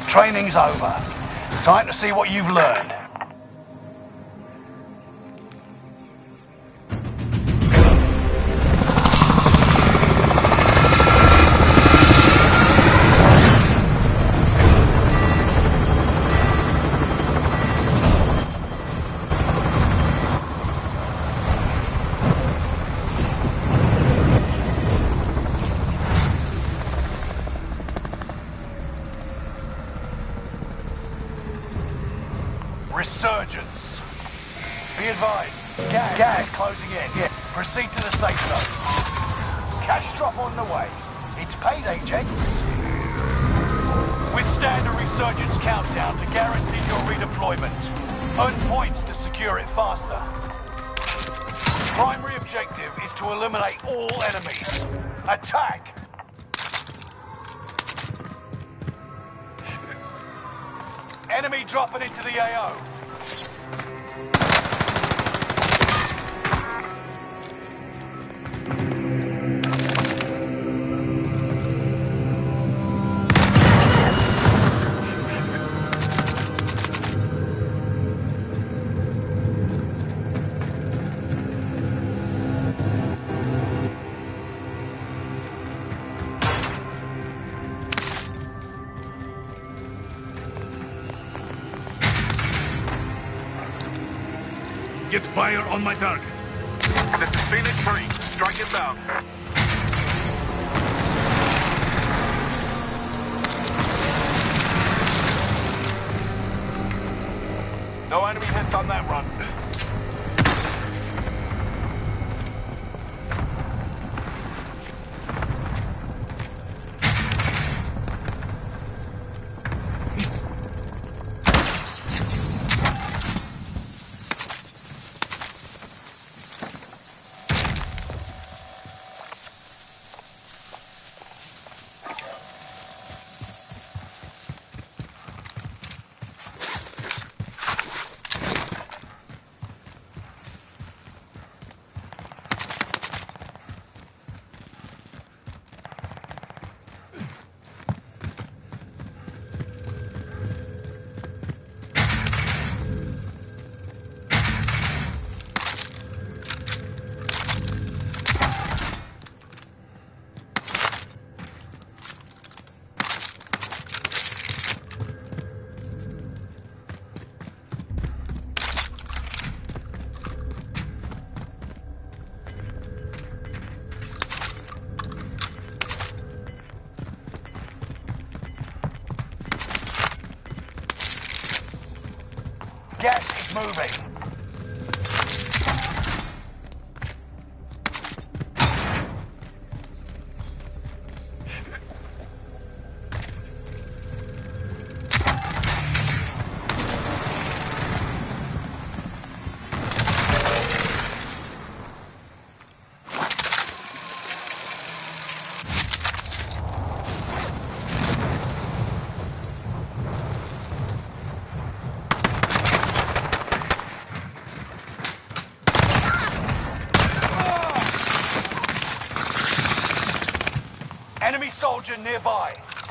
Training's over. Time to see what you've learned. Resurgence. Be advised, gas is closing in. Yeah. Proceed to the safe zone. Cash drop on the way. It's payday, gents. Withstand a resurgence countdown to guarantee your redeployment. Earn points to secure it faster. Primary objective is to eliminate all enemies. Attack! Enemy dropping into the AO. Get fire on my target. This is Phoenix 3. Strike inbound. No enemy hits on that run. Gas is moving. Enemy soldier nearby.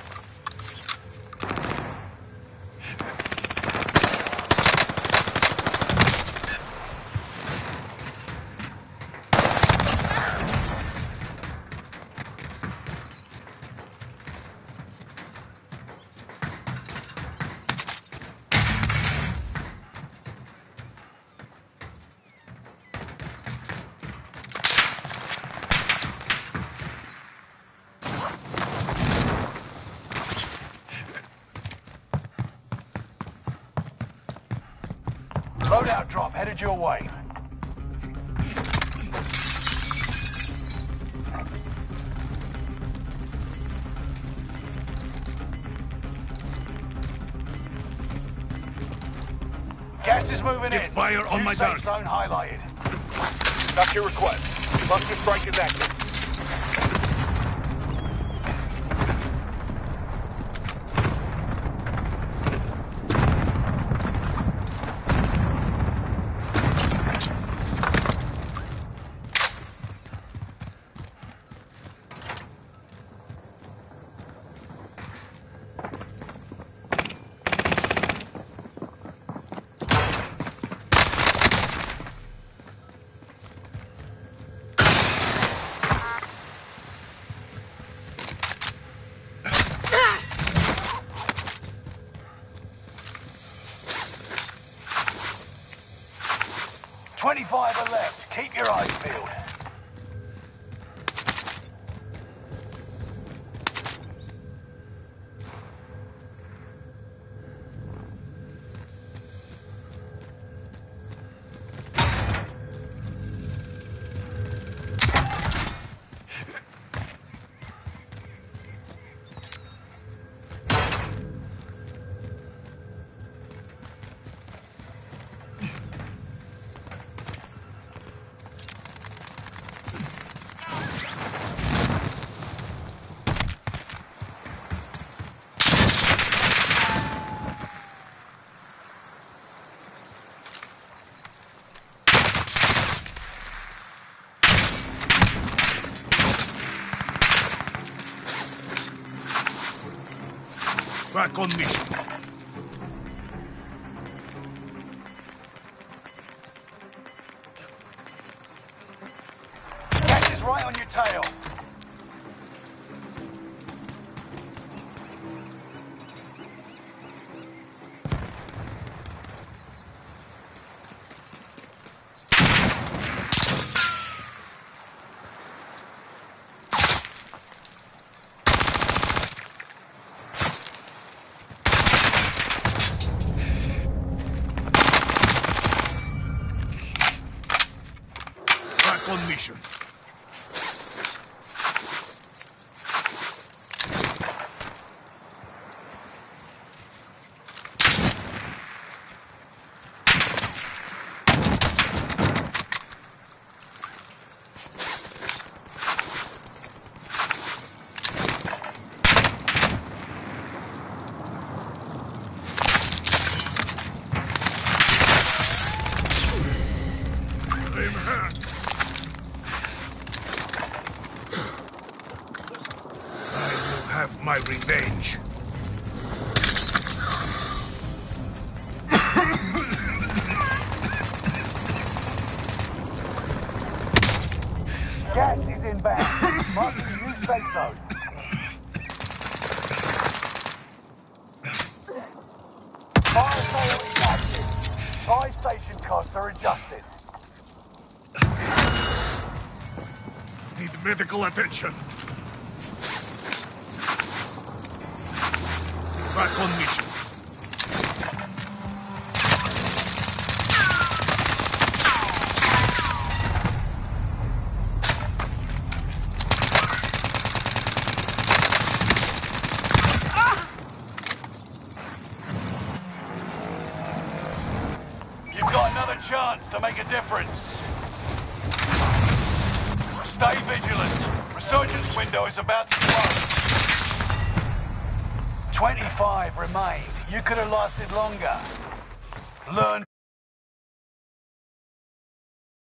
Loadout drop headed your way. Gas is moving in. Get fire on New my safe target. zone highlighted. That's your request. Cluster strike is active. 25 are left. Keep your eyes peeled. Back on mission. Gas is right on your tail. Back on mission. I'm hurt. I will have my revenge. Gas is inbound. Mark the new safe zone. Fire sale is active. Buy station costs are adjusted. Need medical attention. Back on mission. You've got another chance to make a difference. Stay vigilant. Resurgence window is about to close. 25 remain. You could have lasted longer. Learn